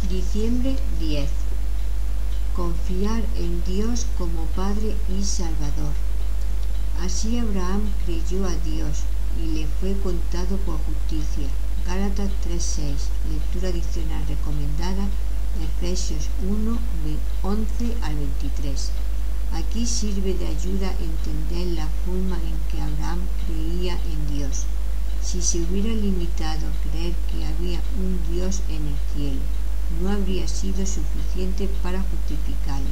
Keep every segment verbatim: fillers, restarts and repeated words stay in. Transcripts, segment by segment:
Diciembre diez. Confiar en Dios como Padre y Salvador. Así Abraham creyó a Dios y le fue contado por justicia. Gálatas tres seis. Lectura adicional recomendada. Efesios uno, once al veintitrés. Aquí sirve de ayuda entender la forma en que Abraham creía en Dios. Si se hubiera limitado a creer que había un Dios en el cielo, no habría sido suficiente para justificarlo.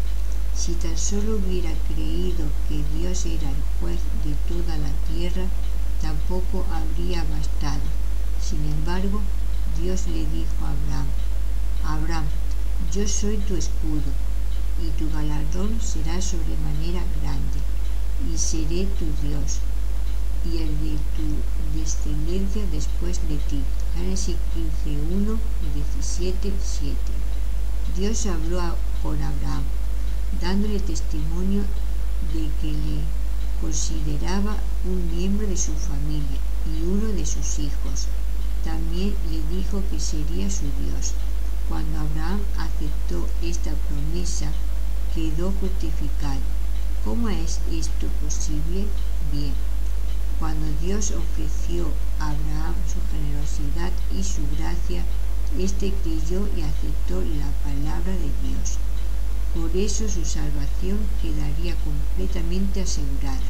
Si tan solo hubiera creído que Dios era el juez de toda la tierra, tampoco habría bastado. Sin embargo, Dios le dijo a Abraham: Abraham, yo soy tu escudo, y tu galardón será sobremanera grande, y seré tu Dios, y el de tu descendencia después de ti. Génesis quince uno y diecisiete siete. Dios habló a, con Abraham, dándole testimonio de que le consideraba un miembro de su familia y uno de sus hijos. También le dijo que sería su Dios. Cuando Abraham aceptó esta promesa, quedó justificado. ¿Cómo es esto posible? Bien. Cuando Dios ofreció a Abraham su generosidad y su gracia, éste creyó y aceptó la palabra de Dios. Por eso su salvación quedaría completamente asegurada.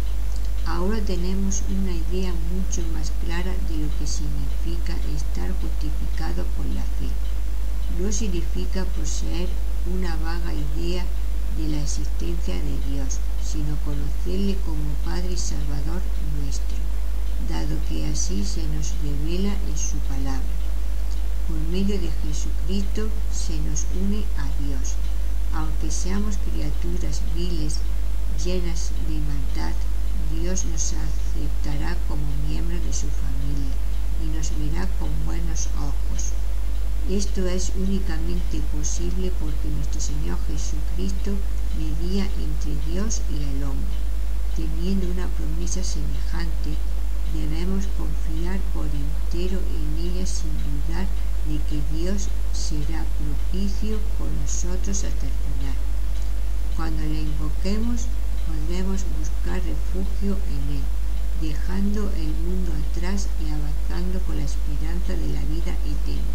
Ahora tenemos una idea mucho más clara de lo que significa estar justificado por la fe. No significa poseer una vaga idea de la existencia de Dios, sino conocerle como Padre y Salvador nuestro, dado que así se nos revela en su palabra. Por medio de Jesucristo se nos une a Dios. Aunque seamos criaturas viles, llenas de maldad, Dios nos aceptará como miembros de su familia y nos verá con buenos ojos. Esto es únicamente posible porque nuestro Señor Jesucristo medía entre Dios y el hombre. Teniendo una promesa semejante, debemos confiar por entero en ella sin dudar de que Dios será propicio con nosotros hasta el final. Cuando le invoquemos, podremos buscar refugio en Él, dejando el mundo atrás y avanzando con la esperanza de la vida eterna.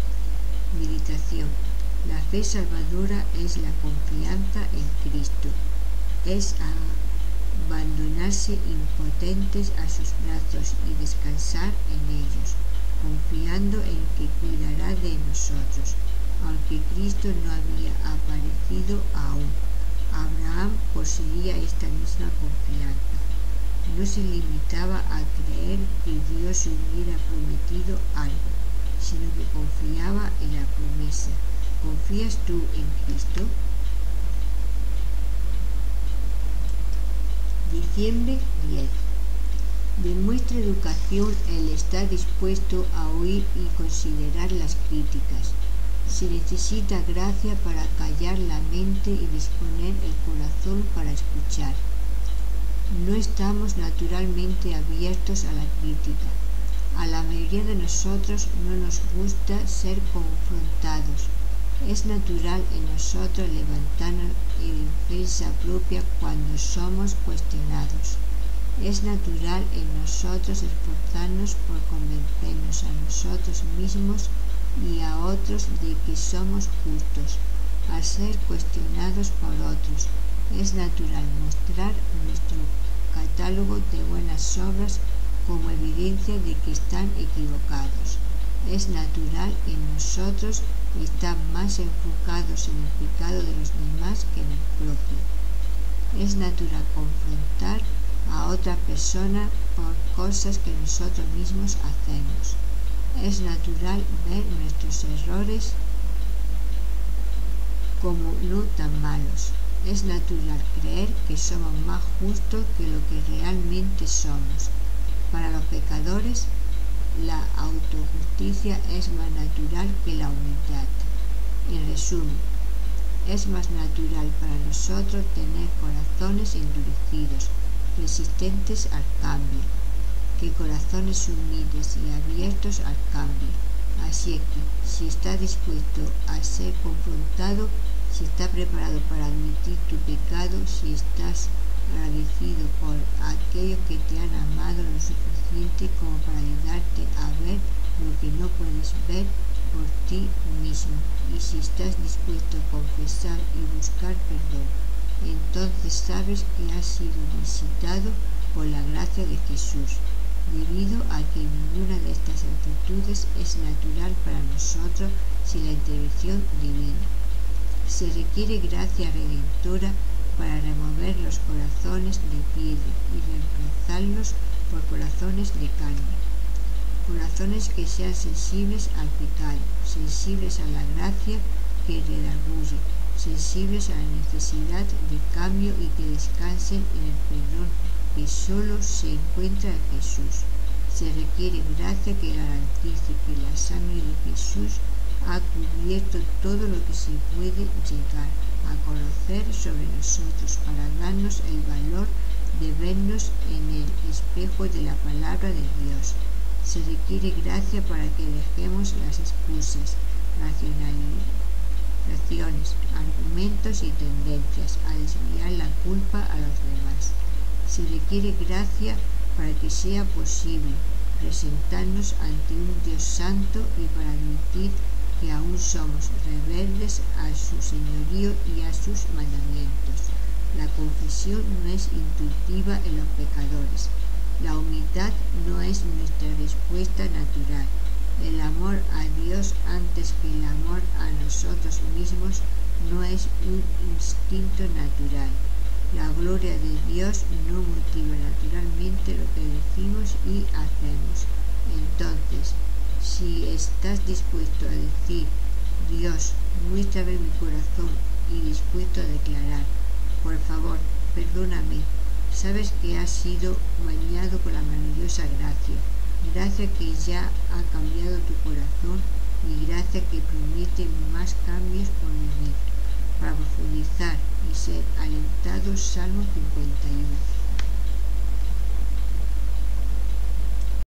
Meditación. La fe salvadora es la confianza en Cristo. Es abandonarse impotentes a sus brazos y descansar en ellos, confiando en que cuidará de nosotros. Aunque Cristo no había aparecido aún, Abraham poseía esta misma confianza. No se limitaba a creer que Dios hubiera prometido algo, sino que confiaba en la promesa. ¿Confías tú en Cristo? Diciembre diez. Demuestra educación el estar dispuesto a oír y considerar las críticas. Se necesita gracia para callar la mente y disponer el corazón para escuchar. No estamos naturalmente abiertos a la crítica. A la mayoría de nosotros no nos gusta ser confrontados. Es natural en nosotros levantarnos en defensa propia cuando somos cuestionados. Es natural en nosotros esforzarnos por convencernos a nosotros mismos y a otros de que somos justos. Al ser cuestionados por otros, es natural mostrar nuestro catálogo de buenas obras como evidencia de que están equivocados. Es natural en nosotros estar más enfocados en el pecado de los demás que en el propio. Es natural confrontar a otra persona por cosas que nosotros mismos hacemos. Es natural ver nuestros errores como no tan malos. Es natural creer que somos más justos que lo que realmente somos. Para los pecadores, la autojusticia es más natural que la humildad. En resumen, es más natural para nosotros tener corazones endurecidos, resistentes al cambio, que corazones humildes y abiertos al cambio. Así que, si estás dispuesto a ser confrontado, si estás preparado para admitir tu pecado, si estás agradecido por aquellos que te han amado lo suficiente como para ayudarte a ver lo que no puedes ver por ti mismo, y si estás dispuesto a confesar y buscar perdón, entonces sabes que has sido visitado por la gracia de Jesús, debido a que ninguna de estas actitudes es natural para nosotros sin la intervención divina. Se requiere gracia redentora para remover los corazones de piedra y reemplazarlos por corazones de carne, corazones que sean sensibles al pecado, sensibles a la gracia que redarguye, sensibles a la necesidad de cambio y que descansen en el perdón que solo se encuentra en Jesús. Se requiere gracia que garantice que la sangre de Jesús ha cubierto todo lo que se puede llegar a conocer sobre nosotros para darnos el valor de vernos en el espejo de la palabra de Dios. Se requiere gracia para que dejemos las excusas, racionalizaciones, argumentos y tendencias a desviar la culpa a los demás. Se requiere gracia para que sea posible presentarnos ante un Dios santo y para admitir que aún somos rebeldes a su señorío y a sus mandamientos. La confesión no es intuitiva en los pecadores. La humildad no es nuestra respuesta natural. El amor a Dios antes que el amor a nosotros mismos no es un instinto natural. La gloria de Dios no motiva naturalmente lo que decimos y hacemos. Entonces, si estás dispuesto a decir, Dios, muéstrame mi corazón, y dispuesto a declarar, por favor, perdóname, sabes que has sido bañado con la maravillosa gracia, gracia que ya ha cambiado tu corazón y gracia que promete más cambios por venir. Para profundizar y ser alentados, Salmo cincuenta y uno.